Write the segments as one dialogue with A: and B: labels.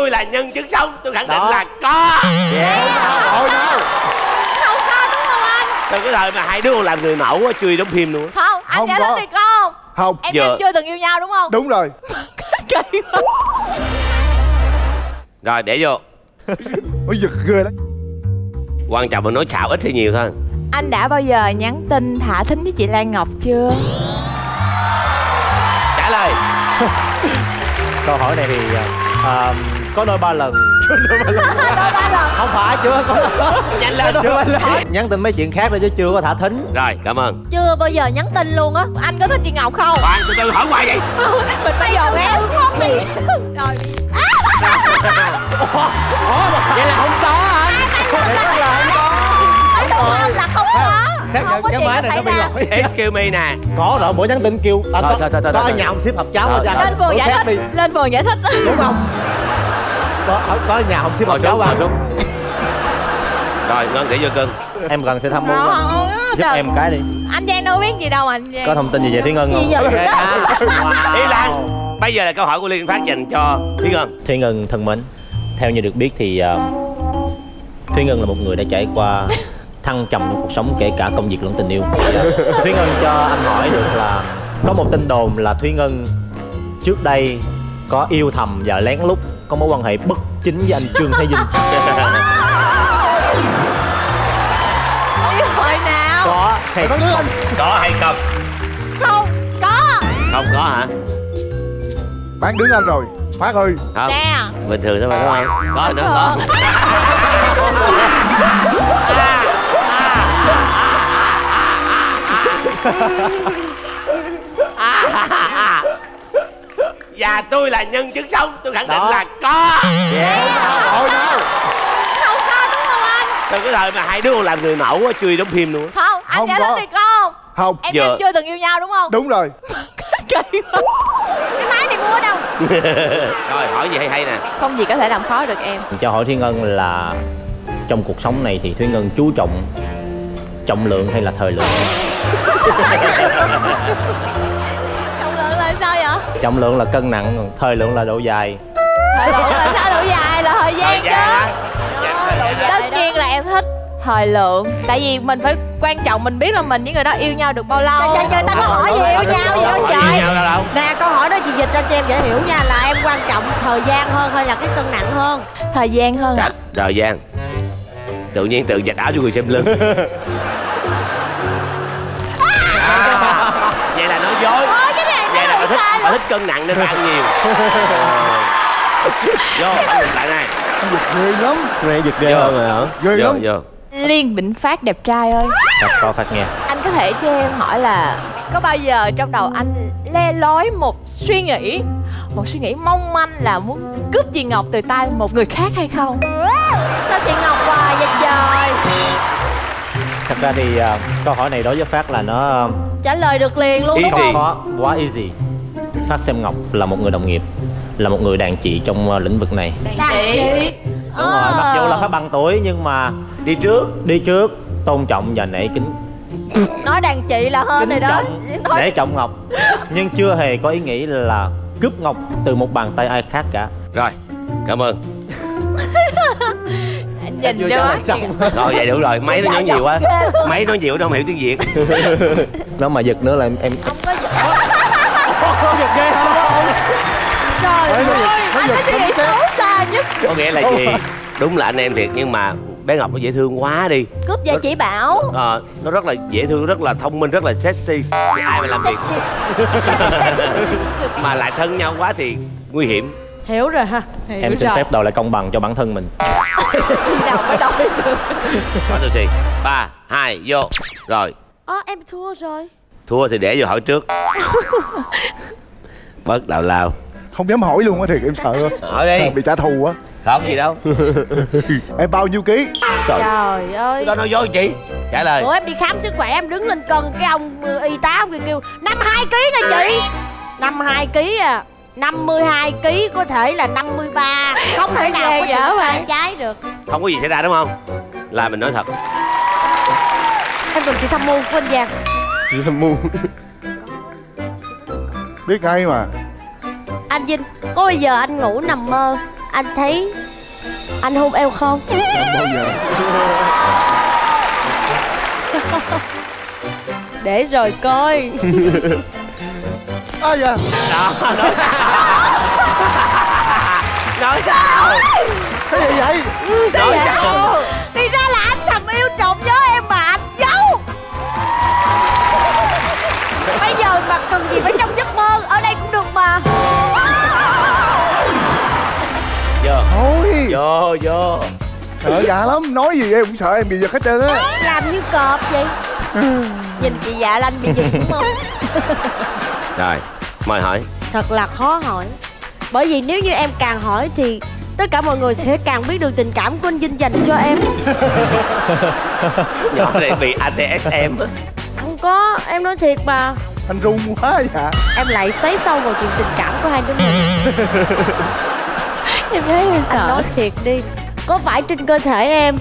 A: tôi là nhân chứng sống, tôi khẳng định là có.
B: Thôi đâu.
C: Không có đúng không anh?
A: Từ cái thời mà hai đứa còn làm người mẫu á, chưa đóng phim luôn.
C: Không, anh
B: Không
C: giải
B: có.
C: thích đi có không?
B: Không.
C: Em
A: Giờ-
C: chưa từng yêu nhau đúng không?
B: Đúng rồi.
C: Kỳ quá.
A: Rồi để vô.
B: Ôi giật ghê đấy.
A: Quan trọng là nói xạo ít hay nhiều thôi.
C: Anh đã bao giờ nhắn tin thả thính với chị Lan Ngọc chưa?
A: Trả lời.
D: Câu hỏi này thì có đôi ba lần.
C: Đôi ba lần.
D: Không phải, chưa có.
A: Nhanh lên.
D: Nhắn tin mấy chuyện khác thôi chứ chưa có thả thính.
A: Rồi cảm ơn.
C: Chưa bao giờ nhắn tin luôn á. Anh có thích chị Ngọc không?
A: Khoan, từ từ hỏi hoài vậy.
C: Mình bây giờ nghe không gì. Rồi.
D: Vậy là không có hả?
C: Nói đúng không là không có.
D: Xác
C: Không
D: nhận
C: có
D: cái
C: chuyện
D: máy
C: đó
D: này
C: xảy
D: nó bị
C: ra.
D: lỗi.
A: Excuse me nè.
D: Có rồi, mỗi nhắn tin kêu có ở nhà ông ship hộp cháo cho anh.
C: Lên phường giải thích. Lên phường giải thích.
D: Đúng không? Có ở nhà ông ship hộp cháo
A: Ngồi
D: ăn.
A: xuống. Rồi Ngân để vô cưng.
D: Em cần sẽ thăm muốn giúp em cái đi.
C: Anh Giang đâu biết gì đâu anh Giang.
D: Có thông tin gì về Thúy Ngân không?
C: Gì vậy?
A: Ý Lan. Bây giờ là câu hỏi của Liên Phát dành cho Thúy Ngân.
D: Thúy Ngân thân mến, theo như được biết thì Thúy Ngân là một người đã trải qua thăng trầm trong cuộc sống, kể cả công việc lẫn tình yêu. Thúy Ngân cho anh hỏi được là có một tin đồn là Thúy Ngân trước đây có yêu thầm và lén lút có mối quan hệ bất chính với anh Trương Thái Vinh.
C: Yêu hồi nào?
D: Có hay không?
A: Có hay không?
C: Không có.
A: Không có hả?
B: Bán đứng anh rồi. Phát ơi.
A: Không.
C: Nè.
A: Bình thường thôi mà đúng không? Có nữa có. Và tôi là nhân chứng sống, tôi khẳng định là có.
B: Thôi đâu.
C: Không có đúng không anh?
A: Từ cái thời mà hai đứa còn làm người mẫu á, chưa đóng phim luôn.
C: Không, anh
B: Không
C: giải
B: có.
C: thích đi có không?
B: Không.
C: Em
A: Giờ-
C: chưa từng yêu nhau đúng không?
B: Đúng rồi.
C: Kỳ quá. Cái máy này mua ở đâu?
A: Rồi hỏi gì hay hay nè.
C: Không gì có thể làm khó được em.
D: Cho hỏi Thúy Ngân là trong cuộc sống này thì Thúy Ngân chú trọng trọng lượng hay là thời lượng?
C: Trọng lượng là sao vậy?
D: Trọng lượng là cân nặng, còn thời lượng là độ dài.
C: Thời lượng là sao? Độ dài là thời gian
A: Thời gian
C: chứ.
A: á.
C: Tất nhiên là em thích thời lượng. Tại vì mình phải quan trọng mình biết là mình với người đó yêu nhau được bao lâu.
E: Trời, ta có hỏi gì yêu nhau vậy đâu
A: Hỏi
E: trời.
A: gì nhau đâu đâu.
E: Nè, câu hỏi đó chị dịch cho em dễ hiểu nha, là em quan trọng thời gian hơn hay là cái cân nặng hơn?
C: Thời gian hơn ạ.
A: Thời gian. Tự nhiên tự dạch áo cho người xem lưng. Vậy là nói dối.
C: Cái này
A: Vậy là
C: nó
A: bà thích cân nặng nên bà ăn nhiều. Vô, bạn ngược lại này.
B: Ghê lắm.
D: Nghe giật ghê hơn rồi hả?
B: Ghê
A: Vô,
B: lắm.
A: vô.
C: Liên Bỉnh Phát đẹp trai ơi.
D: Coi Phát nghe.
C: Anh có thể cho em hỏi là có bao giờ trong đầu anh le lói một suy nghĩ mong manh là muốn cướp chị Ngọc từ tay một người khác hay không?
E: Sao chị Ngọc hoài vậy trời?
D: Thật ra thì câu hỏi này đối với Phát là nó
E: Trả lời được liền luôn đúng
A: Easy.
E: không?
D: khó, quá easy. Phát xem Ngọc là một người đồng nghiệp, là một người đàn chị trong lĩnh vực này.
E: Đàn chị.
D: Đúng rồi, mặc dù là Phát bằng tuổi nhưng mà
A: Đi trước.
D: tôn trọng và nể kính
E: Nói đàn chị là hơn rồi đó. Nói
D: nể trọng Ngọc, nhưng chưa hề có ý nghĩ là cướp Ngọc từ một bàn tay ai khác cả.
A: Rồi, cảm ơn.
C: Nhìn
D: Chưa
C: vô
D: trả lời
C: mắt
D: xong.
C: kìa.
A: Rồi vậy đủ rồi, máy nó nói nhiều quá. Máy nói nhiều đâu không hiểu tiếng Việt.
D: Nó mà giật nữa là em
E: không có gì.
D: giật ghê không?
E: Trời ơi,
C: Anh có suy nghĩ xấu xa nhất.
A: Có nghĩa là gì? Đúng là anh em thiệt nhưng mà bé Ngọc nó dễ thương quá đi.
E: cướp về chị Bảo.
A: Nó rất là dễ thương, rất là thông minh, rất là sexy. Thì ai mà làm việc mà lại thân nhau quá thì nguy hiểm.
E: Hiểu rồi ha.
D: Em xin phép đòi lại công bằng cho bản thân mình.
E: Khi nào mới đòi được.
A: Có tôi gì? 3, 2, vô. Rồi,
E: Em thua rồi.
A: thua thì để vô hỏi trước. Bớt đào lao.
B: Không dám hỏi luôn á, thiệt em sợ.
A: Hỏi đi.
B: Sợ bị trả thù á.
A: Không gì đâu.
B: Em bao nhiêu ký?
E: Trời ơi.
A: Đó nói dối chị. Trả lời.
E: Ủa em đi khám sức khỏe em đứng lên cân, cái ông y tá ông kia kêu 52 kg nha chị. 52 kg à. 52 kg có thể là 53. Không thể nào có
C: dở
E: chuyện
C: mà.
E: sai trái được.
A: Không có gì xảy ra đúng không? Là mình nói thật.
E: Em cần chị tham mưu của anh Giang.
B: Chị thầm mu. Biết ngay mà.
E: Anh Vinh, có bao giờ anh ngủ nằm mơ Anh thấy anh hôn em không?
B: Không bao giờ.
E: Để rồi coi.
B: Ai da.
A: Nói sao?
B: Cái gì vậy?
A: Nói sao?
E: Thì ra là anh thầm yêu trộm nhớ em mà anh giấu. Bây giờ mà cần gì phải trong giấc mơ, ở đây cũng được mà.
A: Vô vô.
B: Sợ dạ lắm, nói gì em cũng sợ em bị giật hết trơn á.
E: Làm như cọp vậy. Nhìn chị Dạ Lanh bị giật đúng không?
A: Rồi, mời hỏi.
E: Thật là khó hỏi. Bởi vì nếu như em càng hỏi thì tất cả mọi người sẽ càng biết được tình cảm của anh Vinh dành cho em.
A: Nhỏ này bị ATSM á.
E: Không có, em nói thiệt mà.
B: Anh run quá dạ.
E: Em lại xoáy sâu vào chuyện tình cảm của hai đứa mình.
C: Em thấy em
E: Anh
C: sợ.
E: nói thiệt đi, có phải trên cơ thể em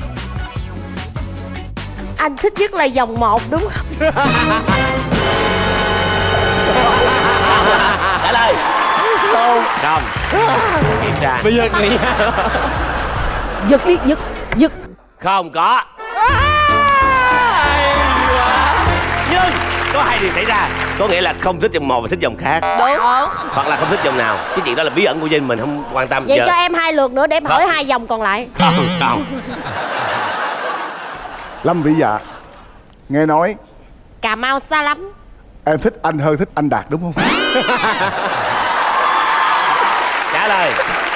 E: anh thích nhất là dòng 1 đúng không?
A: Trả lời. Không. Kiểm tra.
D: Bây giờ nghĩ
E: Giật đi, giật.
A: Không có. Nhưng có hai điều xảy ra. Có nghĩa là không thích dòng một và thích dòng khác.
C: Đúng.
A: Hoặc là không thích dòng nào. Cái chuyện đó là bí ẩn của Vinh, mình không quan tâm.
E: Vậy cho em 2 lượt nữa để em hỏi 2 dòng còn lại.
A: Không.
B: Lâm Vĩ Dạ, nghe nói
E: Cà Mau xa lắm.
B: em thích anh hơn thích anh Đạt đúng không?
A: Trả lời.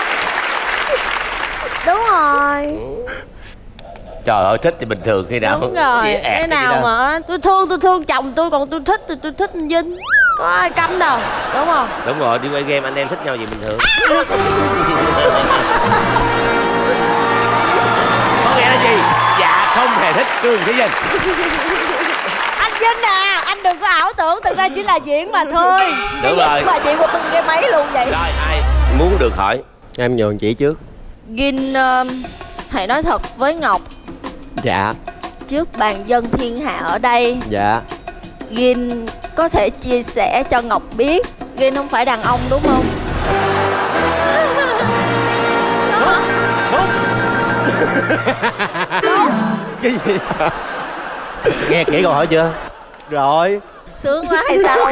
E: Đúng rồi.
A: Trời ơi, thích thì bình thường khi nào.
E: Đúng rồi.
A: Dễ ẹt
E: Cái
A: gì
E: nào
A: đâu.
E: mà tôi thương chồng tôi, còn tôi thích thì tôi thích anh Vinh. Có ai cấm đâu, đúng không?
A: Đúng rồi, đi quay game anh em thích nhau gì bình thường. Có nghĩa là gì? Dạ không hề thích Trương Thúy Vinh.
E: Anh Vinh à, anh đừng có ảo tưởng, thực ra chỉ là diễn mà thôi.
A: Đúng rồi.
E: Mà chị quên cái máy luôn vậy.
A: Rồi, ai muốn được hỏi?
F: Em nhường chị trước.
G: Gin hãy nói thật với Ngọc
F: Dạ.
G: trước bàn dân thiên hạ ở đây.
F: Dạ.
G: Gin có thể chia sẻ cho Ngọc biết Gin không phải đàn ông đúng không?
D: cái gì? Nghe kỹ câu hỏi chưa?
F: Rồi.
G: Sướng quá hay sao?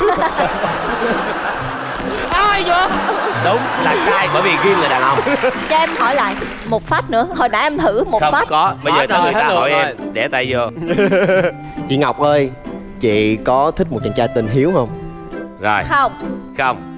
A: Ai vậy? Đúng là sai, bởi vì Gin là đàn ông.
G: Cho em hỏi lại một phát nữa. Hồi nãy em thử một
A: Không
G: phát.
A: có, bây giờ
F: Hỏi
A: tới
F: rồi,
A: người ta
F: hết
A: hỏi
F: lượt
A: em. Để tay vô.
F: Chị Ngọc ơi, chị có thích một chàng trai tình hiếu không?
A: Rồi.
G: Không.
A: Không.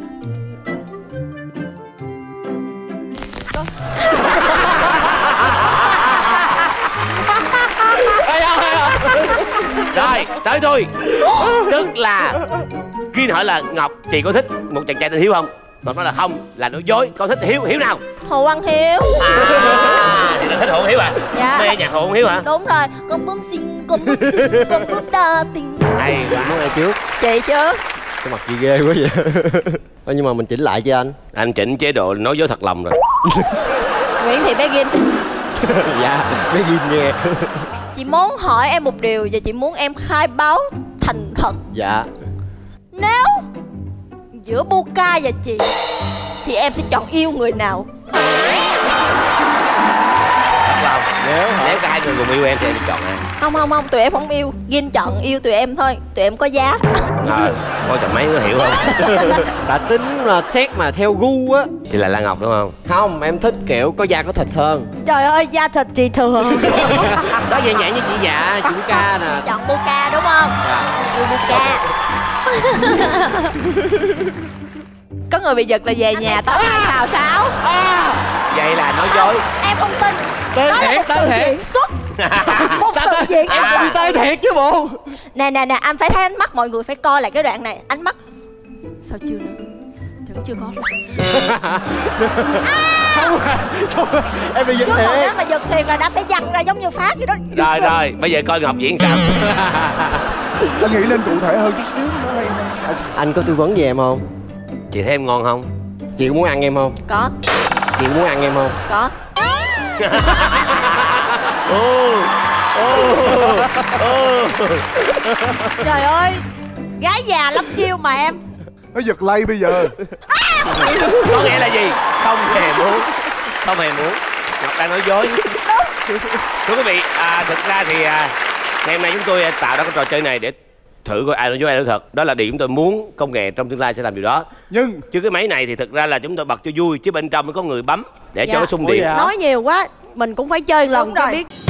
A: Rồi, tới tôi. Tức là Gin hỏi là Ngọc, chị có thích một chàng trai tình hiếu không? Ngọc nói là không, là nói dối. Con thích hiếu nào?
G: Hồ Quang Hiếu.
A: Thì nó thích Hồ Hiếu à?
G: Dạ.
A: Mê nhạc Hồ Hiếu hả?
G: Đúng rồi. Con bướm xinh, con bướm xinh, con bướm đa tình.
A: Hay quá.
F: Muốn ai trước?
G: Chị chứ.
F: Cái mặt gì ghê quá vậy. Nhưng mà mình chỉnh lại cho anh.
A: Anh chỉnh chế độ nói dối thật lòng rồi.
G: Nguyễn Thị bé Gin,
F: Dạ, bé Gin nghe.
G: chị muốn hỏi em một điều và chị muốn em khai báo thành thật.
F: Dạ.
G: Nếu giữa Buka và chị thì em sẽ chọn yêu người nào?
A: Thật lòng. Nếu cả hai người cùng yêu em thì em chọn ai?
G: Không, tụi em không yêu. Gin chọn yêu tụi em thôi. Tụi em có giá.
A: Coi chọn mấy có hiểu không?
F: Đã tính là xét mà theo gu á.
A: Thì là Lan Ngọc đúng không?
F: Không, em thích kiểu có da có thịt hơn.
E: Trời ơi, da thịt chị thừa.
F: Đó vậy nhảy như chị Dạ, chị Ca nè.
G: Chọn Buka đúng không? Yêu Buka.
C: Có người bị giật là về nhà tao xào xáo.
A: Vậy là nói dối.
G: Em không tin.
F: Tên
G: Đó là
F: thiệt,
G: một
F: tên
G: sự
F: thiệt.
G: diễn xuất. Một sự diễn xuất.
F: Tên thiệt chứ bộ.
G: Nè, anh phải thấy ánh mắt, mọi người phải coi lại cái đoạn này. Ánh mắt. Sao chưa nữa? Vẫn chưa có.
F: Em bị giật
G: Chứ còn nếu
F: thiệt.
G: mà giật thiệt là đã phải văng ra giống như Phát vậy đó.
A: Rồi, bây giờ coi Ngọc diễn sao.
B: Anh nghĩ nên cụ thể hơn chút xíu nó hay hơn.
F: Anh có tư vấn gì em không?
A: Chị thấy em ngon không?
F: Chị có muốn ăn em không?
G: Có.
F: Chị muốn ăn em không?
G: Có.
E: Trời ơi, gái già lắm chiêu mà em.
B: Nó giật lay bây giờ.
A: Có nghĩa là gì? Không hề muốn. Không hề muốn. Ngọc đang nói dối. Thưa quý vị, thực ra thì ngày hôm nay chúng tôi tạo ra cái trò chơi này để thử coi ai nói dối ai nói thật. Đó là điều chúng tôi muốn công nghệ trong tương lai sẽ làm điều đó.
B: Nhưng
A: chứ cái máy này thì thực ra là chúng tôi bật cho vui, chứ bên trong mới có người bấm để cho nó xung điện.
E: Nói nhiều quá, mình cũng phải chơi lần cho biết.